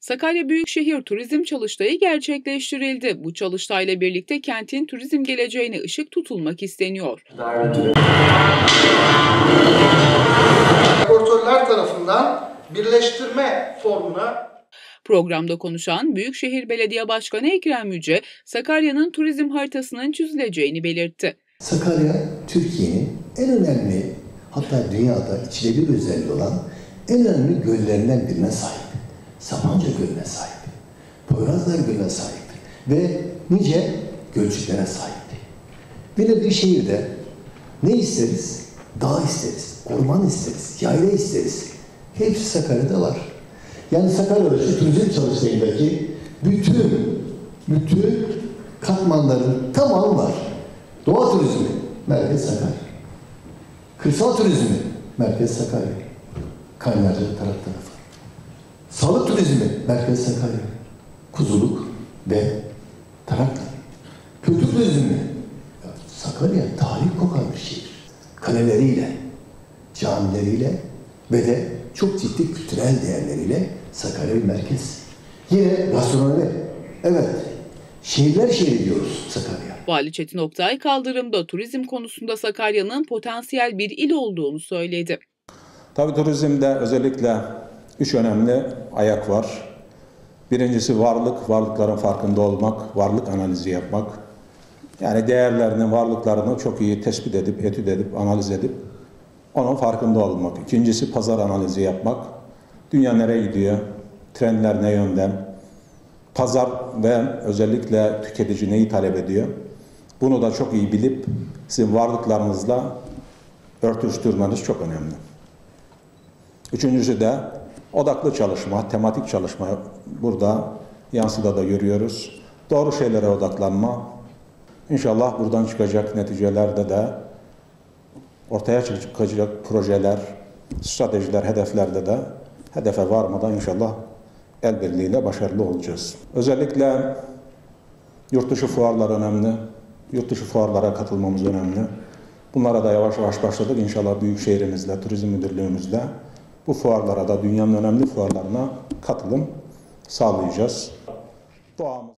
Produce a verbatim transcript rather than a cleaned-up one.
Sakarya Büyükşehir Turizm Çalıştayı gerçekleştirildi. Bu çalıştayla birlikte kentin turizm geleceğine ışık tutulmak isteniyor. Raportörler tarafından birleştirme formuna. Programda konuşan Büyükşehir Belediye Başkanı Ekrem Yüce, Sakarya'nın turizm haritasının çizileceğini belirtti. Sakarya, Türkiye'nin en önemli, hatta dünyada içilebilir özelliği olan en önemli göllerinden birine sahip. Sapanca Gölü'ne sahip. Poyrazlar Gölü'ne sahip. Ve nice gölcüklere sahip. Böyle bir şehirde ne isteriz? Dağ isteriz, orman isteriz, yayla isteriz. Hepsi Sakarya'da var. Yani Sakarya'da şu turizm çalıştayındaki bütün, bütün katmanların tamamı var. Doğa turizmi, Merkez Sakarya. Kırsal turizmi, Merkez Sakarya. Kaynarca taraf tarafı. Sağlık turizmi, Merkez Sakarya. Kuzuluk ve Taraklı. Kültür turizmi, Sakarya tarih kokan bir şehir. Kaleleriyle, camileriyle ve de çok ciddi kültürel değerleriyle Sakarya bir merkez. Yine gastronomi. Evet, şehirler şehri diyoruz Sakarya. Vali Çetin Oktay kaldırımda turizm konusunda Sakarya'nın potansiyel bir il olduğunu söyledi. Tabii turizmde özellikle üç önemli ayak var. Birincisi varlık, varlıkların farkında olmak, varlık analizi yapmak. Yani değerlerini, varlıklarını çok iyi tespit edip, etüt edip, analiz edip onun farkında olmak. İkincisi pazar analizi yapmak. Dünya nereye gidiyor? Trendler ne yönden? Pazar ve özellikle tüketici neyi talep ediyor? Bunu da çok iyi bilip sizin varlıklarınızla örtüştürmeniz çok önemli. Üçüncüsü de odaklı çalışma, tematik çalışma. Burada yansıda da görüyoruz. Doğru şeylere odaklanma. İnşallah buradan çıkacak neticelerde de ortaya çıkacak projeler, stratejiler, hedeflerde de hedefe varmadan inşallah el birliğiyle başarılı olacağız. Özellikle yurt dışı fuarlar önemli. Yurt dışı fuarlara katılmamız önemli. Bunlara da yavaş yavaş başladık. İnşallah Büyükşehirimizle, Turizm Müdürlüğümüzle bu fuarlara da dünyanın önemli fuarlarına katılım sağlayacağız. Doğamız